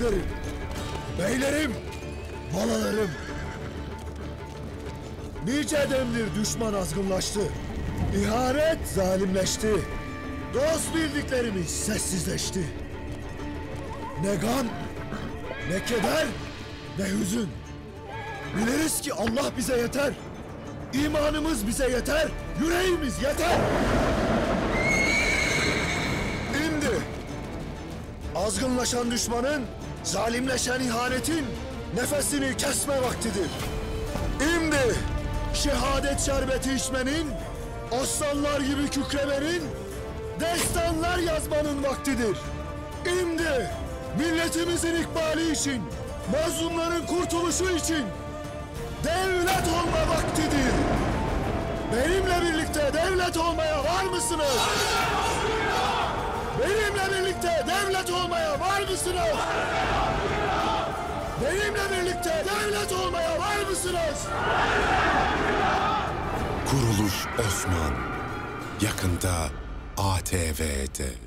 büyüklerim, beylerim, balalarım. Nice demdir düşman azgınlaştı. İhanet zalimleşti. Dost bildiklerimiz sessizleşti. Ne gam, ne keder, ne hüzün. Biliriz ki Allah bize yeter. İmanımız bize yeter. Yüreğimiz yeter. İndi azgınlaşan düşmanın, zalimleşen ihanetin nefesini kesme vaktidir. İmdi şehadet şerbeti içmenin, aslanlar gibi kükremenin, destanlar yazmanın vaktidir. İmdi milletimizin ikbali için, mazlumların kurtuluşu için devlet olma vaktidir. Benimle birlikte devlet olmaya var mısınız? Benimle birlikte devlet olmaya var mısınız? Benimle birlikte devlet olmaya var mısınız? Kuruluş Osman. Yakında ATV'de.